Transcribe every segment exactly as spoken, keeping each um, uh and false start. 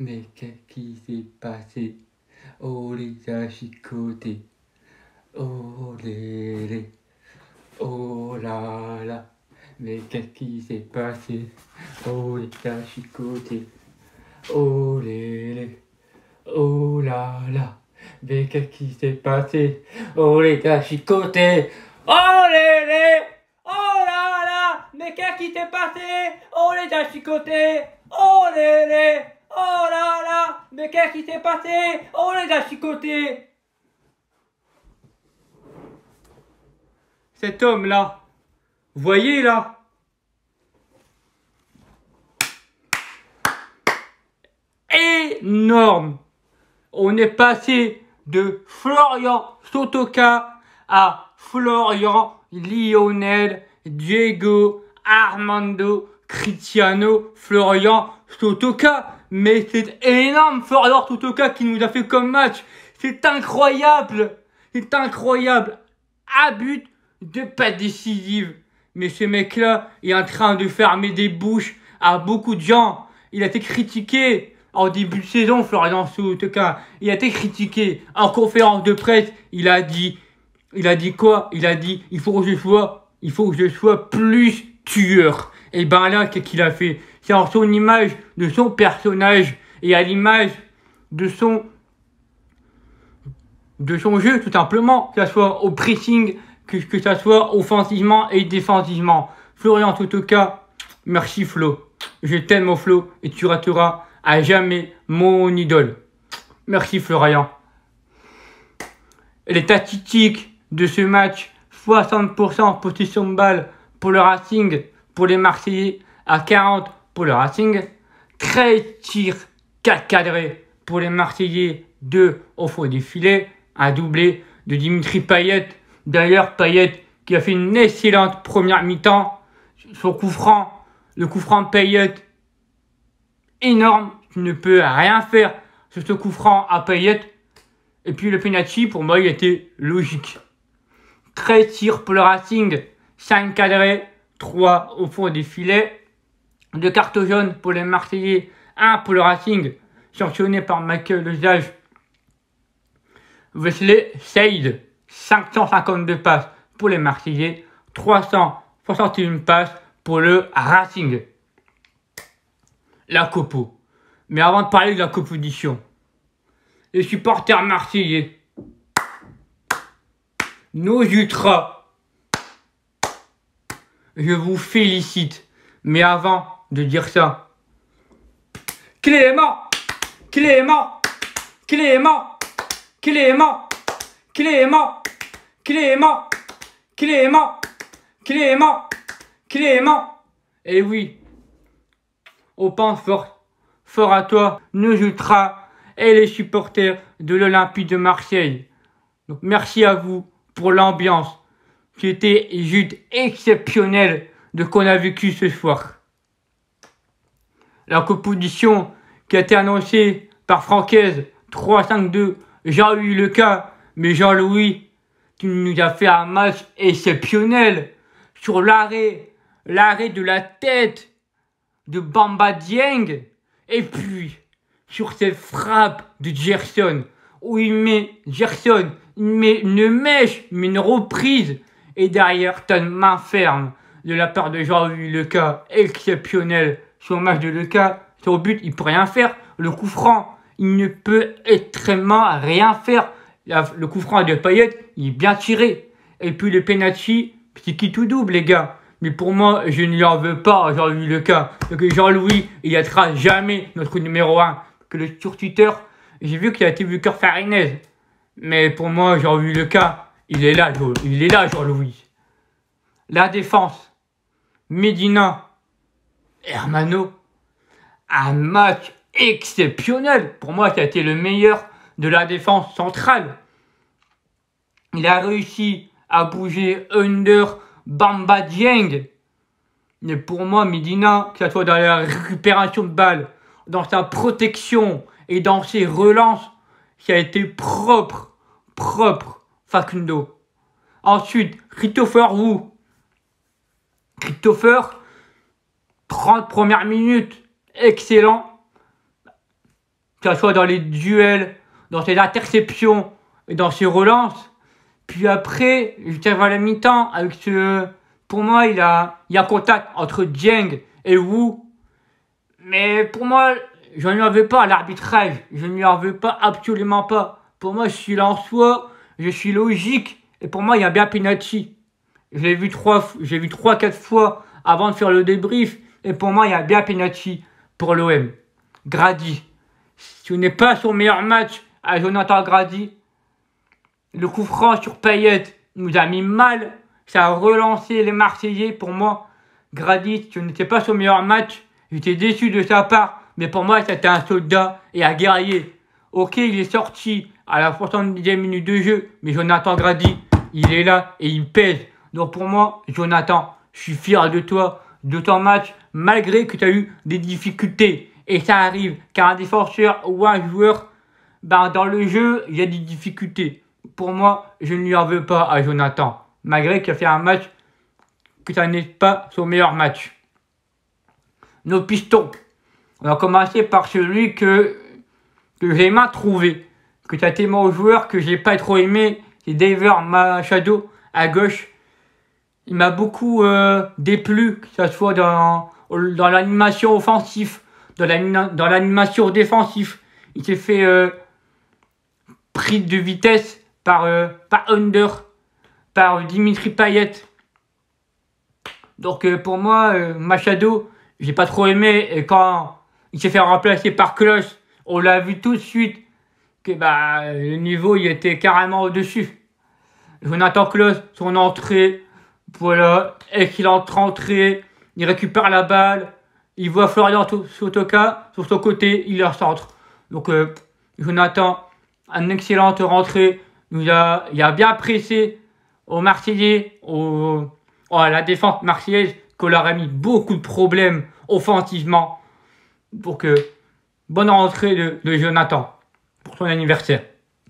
mais qu'est-ce qui s'est passé? Oh les a chicotés. Oh les les. Oh là là. Mais qu'est-ce qui s'est passé? Oh les a chicotés. Oh les les. Oh là là. Mais qu'est-ce qui s'est passé? Oh les a chicotés. Oh les les. Oh là là. Mais qu'est-ce qui s'est passé? Oh les a chicotés. Oh les les. Oh là là. Mais qu'est-ce qui s'est passé? Oh les a chicotés. Cet homme-là, vous voyez là? Énorme. On est passé de Florian Sotoka à Florian Lionel Diego Armando Cristiano Florian Sotoka. Mais c'est énorme, Florian Sotoka qui nous a fait comme match. C'est incroyable. C'est incroyable. À but de pas décisive. Mais ce mec-là est en train de fermer des bouches à beaucoup de gens. Il a été critiqué en début de saison, Florian Sotoka. Il a été critiqué en conférence de presse. Il a dit, il a dit quoi? Il a dit, il faut que je sois, il faut que je sois plus tueur. Et ben là, qu'est-ce qu'il a fait? C'est en son image de son personnage et à l'image de son, de son jeu, tout simplement. Que ce soit au pressing, que, que ça soit offensivement et défensivement. Florian Sotoka, merci Flo. Je t'aime au Flo et tu rateras à jamais mon idole. Merci Florian. Les statistiques de ce match, soixante pour cent possession de balle pour le Racing, pour les Marseillais, à quarante pour le Racing. treize tirs, quatre cadrés pour les Marseillais, deux au fond des filets. Un doublé de Dimitri Payet. D'ailleurs, Payet qui a fait une excellente première mi-temps. Son coup franc, le coup franc de Payet, énorme. Tu ne peux rien faire sur ce coup franc à Payet. Et puis le penalty, pour moi, il était logique. treize tirs pour le Racing, cinq cadrés, trois au fond des filets. Deux cartes jaunes pour les Marseillais, un pour le Racing, sanctionné par Michael Lezage. Wesley Saïd, cinq cent cinquante-deux passes pour les Marseillais, trois cent soixante et une passes pour le Racing. La Copo. Mais avant de parler de la compétition, les supporters marseillais, nos ultras, je vous félicite. Mais avant de dire ça, Clément, Clément, Clément, Clément, Clément, Clément, Clément, Clément, Clément. Et oui, on pense fort, fort à toi, nos ultras et les supporters de l'Olympique de Marseille. Donc merci à vous pour l'ambiance qui était juste exceptionnelle de ce qu'on a vécu ce soir. La composition qui a été annoncée par Francaise, trois cinq deux, Jean-Louis Leca, mais Jean-Louis qui nous a fait un match exceptionnel sur l'arrêt, l'arrêt de la tête de Bamba Dieng, et puis sur cette frappe de Gerson, où il met Gerson, il met une mèche, mais une reprise, et derrière, t'as une main ferme de la part de Jean-Louis Leca, exceptionnel. Sur le match de Leca, sur le but, il peut rien faire. Le coup franc, il ne peut extrêmement rien faire. Le coup franc de Payet, il est bien tiré. Et puis le penalty, c'est qui tout double, les gars. Mais pour moi, je ne lui en veux pas à Jean-Louis Leca. Donc Jean-Louis, il n'être jamais notre numéro un. Que le sur Twitter, j'ai vu qu'il a été vu cœur Farinez. Mais pour moi, Jean-Louis Leca, il est là, il est là, Jean-Louis. La défense, Medina, Hermano, un match exceptionnel. Pour moi, ça a été le meilleur de la défense centrale. Il a réussi à bouger Under Bamba Dieng. Mais pour moi, Medina, que ce soit dans la récupération de balles, dans sa protection et dans ses relances, ça a été propre, propre, Facundo. Ensuite, Christopher Wu. Christopher, trente premières minutes, excellent. que ce soit dans les duels, dans ses interceptions et dans ses relances. Puis après, j'étais à la mi-temps avec ce... Pour moi, il y a, il y a contact entre Dieng et Wu. Mais pour moi, je ne lui en veux pas à l'arbitrage. Je ne lui en veux pas, absolument pas. Pour moi, je suis là en soi, je suis logique. Et pour moi, il y a bien penalty. Je l'ai vu trois, j'ai vu trois, quatre fois avant de faire le débrief. Et pour moi, il y a bien penalty pour l'O M. Grady. Ce n'est pas son meilleur match à Jonathan Grady. Le coup franc sur Payet nous a mis mal. Ça a relancé les Marseillais. Pour moi, Grady, ce n'était pas son meilleur match. J'étais déçu de sa part. Mais pour moi, c'était un soldat et un guerrier. Ok, il est sorti à la soixante-dixième minute de jeu. Mais Jonathan Grady, il est là et il pèse. Donc pour moi, Jonathan, je suis fier de toi, de ton match, malgré que tu as eu des difficultés. Et ça arrive, car un défenseur ou un joueur, ben, dans le jeu, il y a des difficultés. Pour moi, je ne lui en veux pas à Jonathan, malgré qu'il a fait un match que ça n'est pas son meilleur match. Nos pistons. On va commencer par celui que, que j'ai mal trouvé, que tu as tellement aux joueurs que j'ai pas trop aimé, c'est David Machado à gauche. Il m'a beaucoup euh, déplu, que ce soit dans, dans l'animation offensive, dans l'animation défensive. Il s'est fait euh, pris de vitesse par, euh, par Under, par Dimitri Payet. Donc euh, pour moi, euh, Machado, j'ai pas trop aimé. Et quand il s'est fait remplacer par Klose, on l'a vu tout de suite que bah, le niveau il était carrément au-dessus. Jonathan Klose, son entrée, voilà, excellente rentrée, il récupère la balle, il voit Florian Sotoka sur son côté, il leur centre. Donc euh, Jonathan, une excellente rentrée, nous a, il a bien pressé aux Marseillais, au, à la défense marseillaise, qu'on leur a mis beaucoup de problèmes offensivement. Donc euh, bonne rentrée de, de Jonathan pour son anniversaire.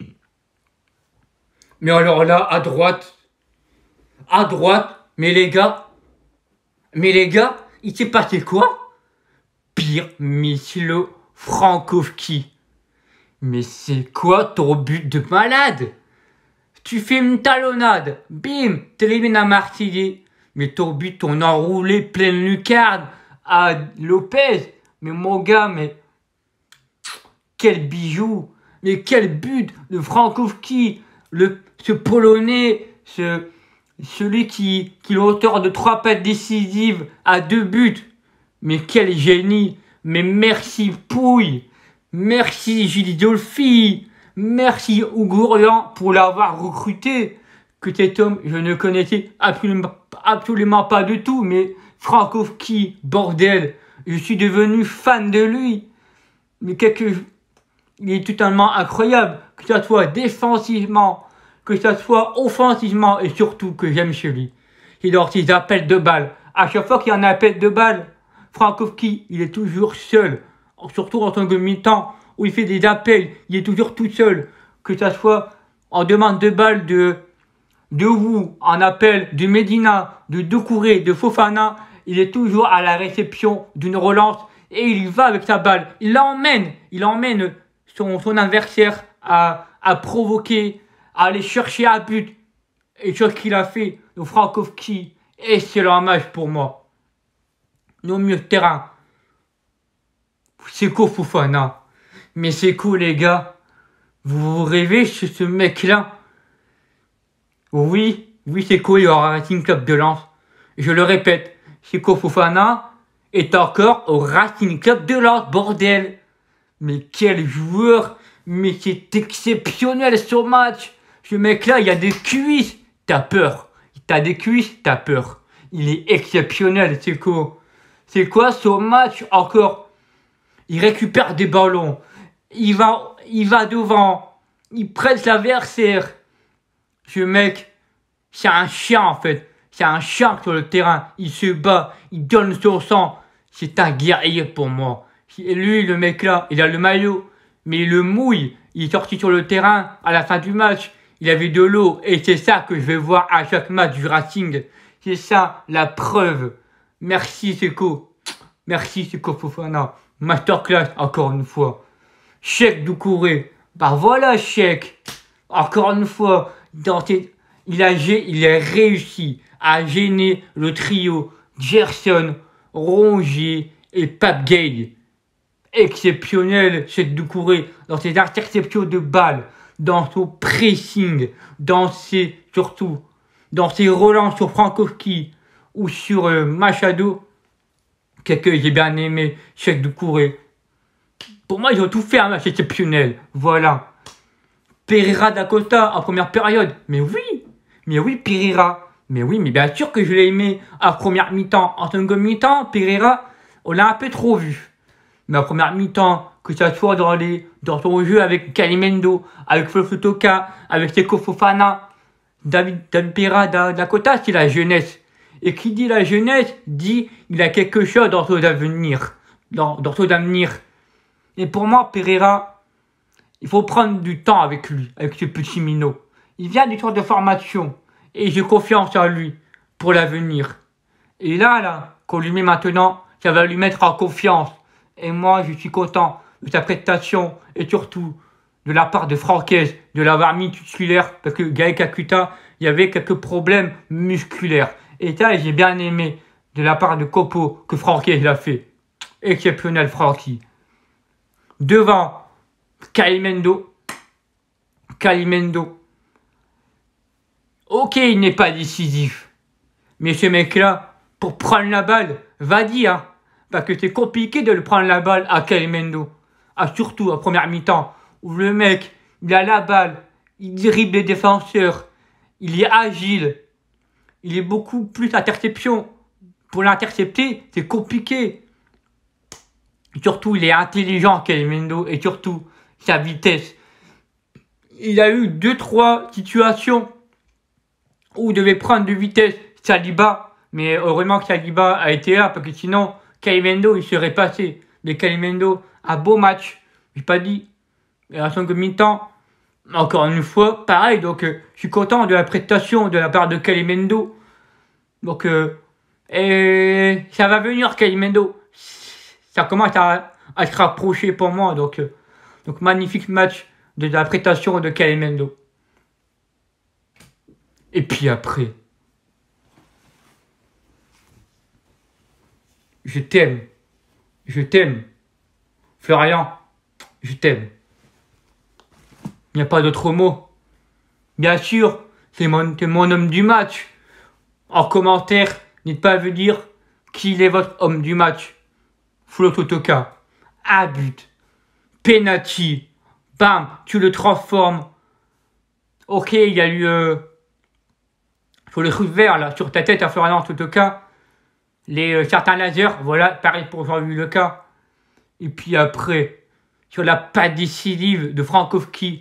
Mais alors là, à droite, à droite, mais les gars, mais les gars, il s'est passé quoi? Pire Michlo Frankowski. Mais c'est quoi ton but de malade? Tu fais une talonnade, bim, t'élimines un Marseillais. Mais ton but, ton enroulé pleine lucarne à Lopez. Mais mon gars, mais quel bijou, mais quel but de Frankowski, le, ce Polonais, ce... Celui qui, qui est l'auteur de trois passes décisives à deux buts. Mais quel génie. Mais merci Pouille. Merci Gilles Dolphy. Merci Ougourian pour l'avoir recruté. Que cet homme, je ne connaissais absolument, absolument pas du tout. Mais Frankowski, bordel. Je suis devenu fan de lui. Mais quelque... Il est totalement incroyable. Que ça soit défensivement, que ça soit offensivement et surtout que j'aime chez lui. Il a ses appels de balles. À chaque fois qu'il y a un appel de balles, Frankowski, il est toujours seul. Surtout en tant que mi-temps, où il fait des appels, il est toujours tout seul. Que ça soit en demande de balles de, de Wu, en appel de Medina, de Doucouré, de Fofana, il est toujours à la réception d'une relance et il va avec sa balle. Il l'emmène, il emmène son, son adversaire à, à provoquer, à aller chercher un but. Et ce qu'il a fait, le Frankowski, excellent match pour moi. Nos mieux de terrain. C'est quoi Fofana? Mais c'est quoi les gars? Vous vous rêvez chez ce mec-là? Oui, oui c'est quoi il aura un Racing Club de Lens. Je le répète, Seko Fofana est encore au Racing Club de Lens, bordel. Mais quel joueur! Mais c'est exceptionnel ce match! Ce mec-là, il a des cuisses, t'as peur. T'as des cuisses, t'as peur. Il est exceptionnel, c'est quoi? C'est quoi ce match encore? Il récupère des ballons. Il va, il va devant. Il presse l'adversaire. Ce mec, c'est un chien en fait. C'est un chien sur le terrain. Il se bat, il donne son sang. C'est un guerrier pour moi. Et lui, le mec-là, il a le maillot, mais il le mouille. Il est sorti sur le terrain à la fin du match. Il avait de l'eau et c'est ça que je vais voir à chaque match du Racing. C'est ça la preuve. Merci Seko. Merci Seko Fofana. Masterclass encore une fois. Cheick Doucouré. Bah voilà, Cheick. Encore une fois, dans tes... il, a... il a réussi à gêner le trio Gerson, Rongier et Pape Gueye. Exceptionnel, Cheick Doucouré, dans ses interceptions de balles, dans son pressing, dans ses, surtout, dans ses relances sur Frankowski ou sur euh, Machado, que j'ai bien aimé, Cheick Doucouré. Pour moi, ils ont tout fait un match exceptionnel. Voilà. Pereira d'Acosta en première période. Mais oui, mais oui, Pereira. Mais oui, mais bien sûr que je l'ai aimé en première mi-temps. En seconde mi-temps, Pereira, on l'a un peu trop vu. Mais en première mi-temps, que ça soit dans, les, dans son jeu avec Kalimendo, avec Flo Toka, avec Seko Fofana, David, David Pereira d'Akota, c'est la jeunesse. Et qui dit la jeunesse, dit il a quelque chose dans son avenir. Dans, dans son avenir. Et pour moi, Pereira, il faut prendre du temps avec lui, avec ce petit minot. Il vient du centre de formation. Et j'ai confiance en lui pour l'avenir. Et là, là, qu'on lui met maintenant, ça va lui mettre en confiance. Et moi, je suis content de sa prestation et surtout de la part de Francaise de l'avoir mis titulaire parce que Gaël Kakuta, il y avait quelques problèmes musculaires. Et ça, j'ai bien aimé de la part de Copo que Francaise l'a fait. Exceptionnel, Francky. Devant Kalimendo. Kalimendo. Ok, il n'est pas décisif. Mais ce mec-là, pour prendre la balle, va dire. Hein, parce que c'est compliqué de le prendre la balle à Kalimendo. Ah, surtout à première mi-temps. Où le mec, il a la balle. Il dribble les défenseurs. Il est agile. Il est beaucoup plus interception. Pour l'intercepter, c'est compliqué. Surtout, il est intelligent, Kalimendo. Et surtout, sa vitesse. Il a eu deux trois situations où il devait prendre de vitesse Saliba. Mais heureusement que Saliba a été là. Parce que sinon, Kalimendo, il serait passé. Mais Kalimendo, un beau match. J'ai pas dit. Et à cinq mi-temps, encore une fois, pareil. Donc, euh, je suis content de la prestation de la part de Kalimendo. Donc, euh, et ça va venir, Kalimendo. Ça commence à, à se rapprocher pour moi. Donc, euh, donc, magnifique match de la prestation de Kalimendo. Et puis après, je t'aime. Je t'aime. Florian, je t'aime. Il n'y a pas d'autre mot. Bien sûr, c'est mon, mon homme du match. En commentaire, n'hésitez pas à me dire qui est votre homme du match. Flo Toka, un but, penalty, bam, tu le transformes. Ok, il y a eu euh, sur le truc vert là, sur ta tête à Florian Toka, les euh, certains lasers, voilà, pareil pour Jean-Louis Leca. Et puis après, sur la patte décisive de Frankowski,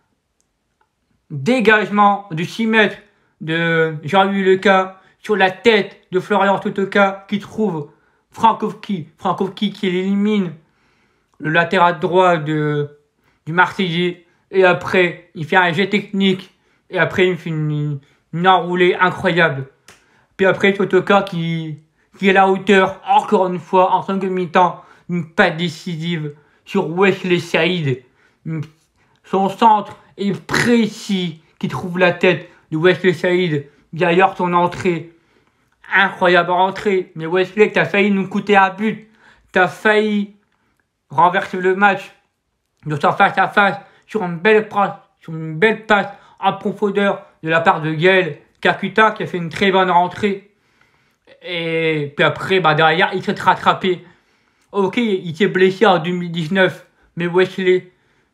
dégagement de six mètres de Jean-Louis Leca sur la tête de Florian Toka qui trouve Frankowski. Frankowski qui élimine le latéral droit de, du Marseillais. Et après, il fait un jet technique. Et après, il fait une, une enroulée incroyable. Puis après, Toka qui, qui est à la hauteur, encore une fois, en cinq mi-temps, une patte décisive sur Wesley Saïd. Son centre est précis, qui trouve la tête de Wesley Saïd. D'ailleurs, son entrée, incroyable entrée. Mais Wesley, t'as failli nous coûter un but. T'as failli renverser le match. De s'en face à face, sur une belle passe, sur une belle passe en profondeur de la part de Gaël Kakuta, qui a fait une très bonne rentrée. Et puis après, bah derrière, il s'est rattrapé. Ok, il s'est blessé en deux mille dix-neuf, mais Wesley,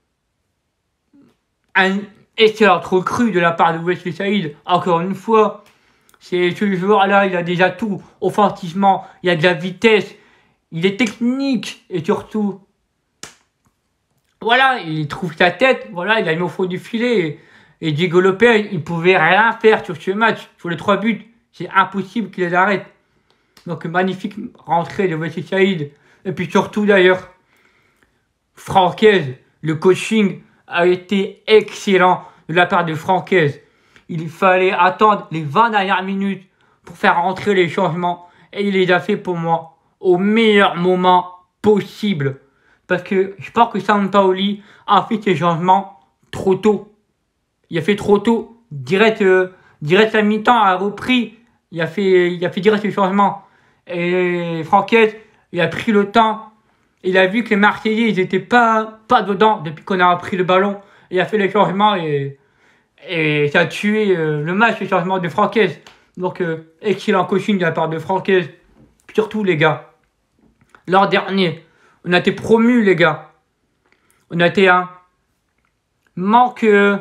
un excellent recrue de la part de Wesley Saïd, encore une fois, c'est ce joueur-là, il a déjà tout, offensivement, il a de la vitesse, il est technique, et surtout, voilà, il trouve sa tête, voilà, il a mis au fond du filet, et, et Diego Lopez, il pouvait rien faire sur ce match, sur les trois buts, c'est impossible qu'il les arrête. Donc, magnifique rentrée de Wesley Saïd. Et puis surtout d'ailleurs, Francaise, le coaching a été excellent de la part de Francaise. Il fallait attendre les vingt dernières minutes pour faire rentrer les changements. Et il les a fait pour moi au meilleur moment possible. Parce que je pense que Sampaoli a fait ses changements trop tôt. Il a fait trop tôt. Direct, euh, direct à mi-temps a repris. Il a fait, il a fait direct ses changements. Et Franquez, il a pris le temps. Il a vu que les Marseillais, ils n'étaient pas, pas dedans depuis qu'on a pris le ballon. Il a fait les changements et, et ça a tué euh, le match, les changements de Franquez. Donc, euh, excellent coaching de la part de Franquez. Surtout, les gars, l'an dernier, on a été promus, les gars. On a été un manque, euh,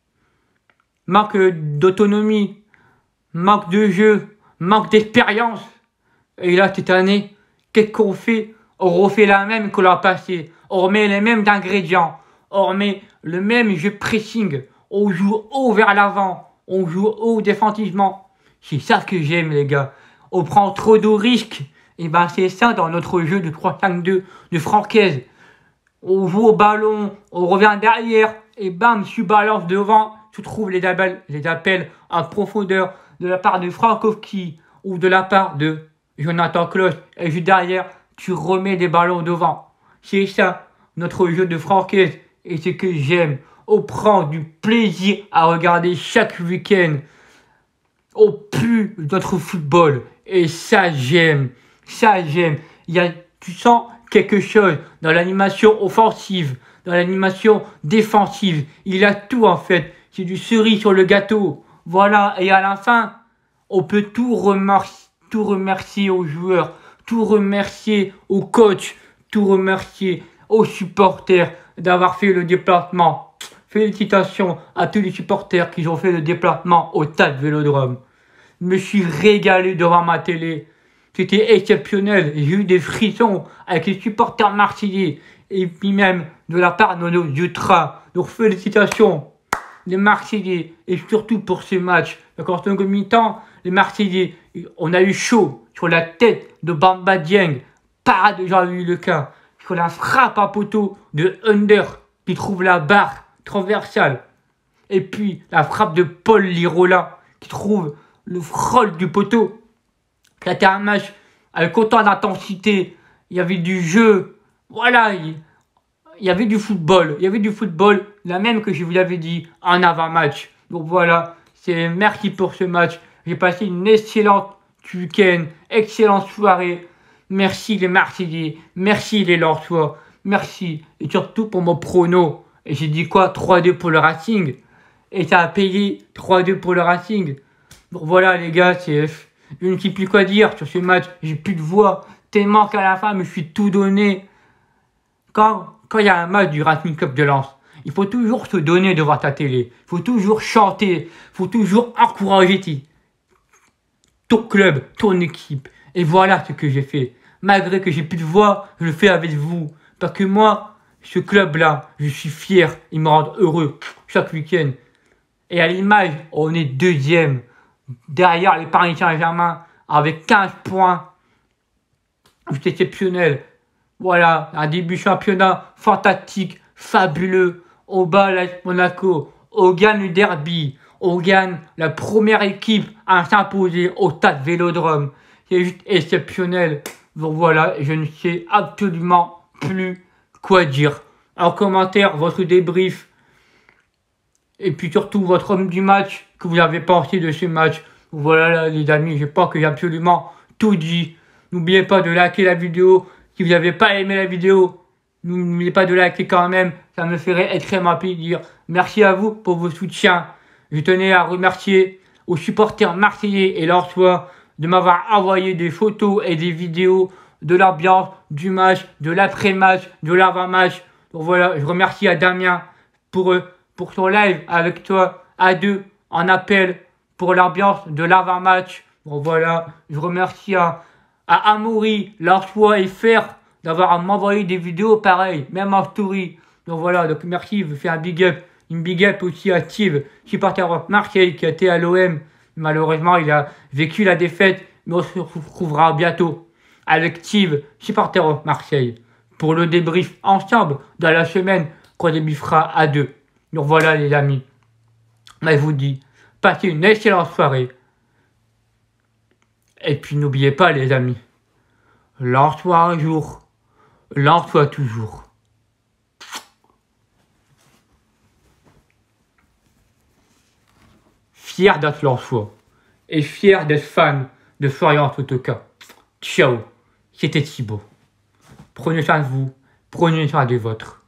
manque d'autonomie, manque de jeu, manque d'expérience. Et là, cette année, qu'est-ce qu'on fait? On refait la même que l'an passé. On remet les mêmes ingrédients. On remet le même jeu pressing. On joue haut vers l'avant. On joue haut défensivement. C'est ça que j'aime, les gars. On prend trop de risques. Et ben c'est ça dans notre jeu de trois cinq deux de Franquez. On joue au ballon. On revient derrière. Et bam, tu balances devant. Tu trouves les appels, les appels en profondeur de la part de Frankowski ou de la part de Jonathan Klaus. Et juste derrière, tu remets des ballons devant. C'est ça, notre jeu de Franquez. Et c'est que j'aime. On prend du plaisir à regarder chaque week-end. On pue notre football. Et ça, j'aime. Ça, j'aime. Il y a, tu sens quelque chose dans l'animation offensive, dans l'animation défensive. Il a tout, en fait. C'est du cerise sur le gâteau. Voilà. Et à la fin, on peut tout remercier, tout remercier aux joueurs. Tout remercier au coach, tout remercier aux supporters d'avoir fait le déplacement. Félicitations à tous les supporters qui ont fait le déplacement au Stade Vélodrome. Je me suis régalé devant ma télé. C'était exceptionnel. J'ai eu des frissons avec les supporters marseillais et puis même de la part de nos ultras. Donc félicitations les Marseillais et surtout pour ce match. Donc en second mi-temps, les Marseillais, on a eu chaud sur la tête de Bamba Dieng, parade de Jean-Louis Lequin, sur la frappe à poteau de Under qui trouve la barre transversale. Et puis la frappe de Paul Lirola qui trouve le frôle du poteau. C'était un match avec autant d'intensité. Il y avait du jeu. Voilà, il, il y avait du football. Il y avait du football, la même que je vous l'avais dit en avant-match. Donc voilà, c'est merci pour ce match. J'ai passé une excellente week-end, excellente soirée. Merci les Marseillais, merci les Lensois, merci. Et surtout pour mon prono. Et j'ai dit quoi? trois deux pour le Racing. Et ça a payé trois deux pour le Racing. Donc voilà les gars, c'est... je ne sais plus quoi dire sur ce match. J'ai plus de voix. Tellement qu'à la fin, je me suis tout donné. Quand quand il y a un match du Racing Club de Lens, il faut toujours se donner devant ta télé. Il faut toujours chanter. Il faut toujours encourager ton club, ton équipe. Et voilà ce que j'ai fait. Malgré que j'ai plus de voix, je le fais avec vous. Parce que moi, ce club-là, je suis fier. Il me rend heureux chaque week-end. Et à l'image, on est deuxième. Derrière les Paris Saint-Germain, avec quinze points. C'est exceptionnel. Voilà, un début championnat fantastique, fabuleux. On bat l'A S Monaco. On gagne le derby. On gagne la première équipe à s'imposer au Stade Vélodrome. C'est juste exceptionnel. Donc voilà, je ne sais absolument plus quoi dire. En commentaire, votre débrief. Et puis surtout, votre homme du match, que vous avez pensé de ce match. Voilà les amis, je pense que j'ai absolument tout dit. N'oubliez pas de liker la vidéo. Si vous n'avez pas aimé la vidéo, n'oubliez pas de liker quand même. Ça me ferait extrêmement plaisir. Merci à vous pour vos soutiens. Je tenais à remercier aux supporters marseillais et lensois de m'avoir envoyé des photos et des vidéos de l'ambiance, du match, de l'après-match, de l'avant-match. Donc voilà, je remercie à Damien pour, pour son live avec toi à deux en appel pour l'ambiance de l'avant-match. Bon voilà, je remercie à, à Amaury, Lensois et Fer d'avoir m'envoyé des vidéos pareilles, même en story. Donc voilà, donc merci, je vous fais un big up. Une big up aussi à Steve, supporter de Marseille qui a été à l'O M. Malheureusement, il a vécu la défaite, mais on se retrouvera bientôt avec Steve, supporter de Marseille, pour le débrief ensemble dans la semaine qu'on débriefera à deux. Donc voilà les amis, mais je vous dis, passez une excellente soirée. Et puis n'oubliez pas les amis, Lensois un jour, Lensois toujours. fier d'être leur choix. Et fier d'être fan de Florian Sotoka. Ciao, c'était Thibaut. Prenez soin de vous, prenez soin des vôtres.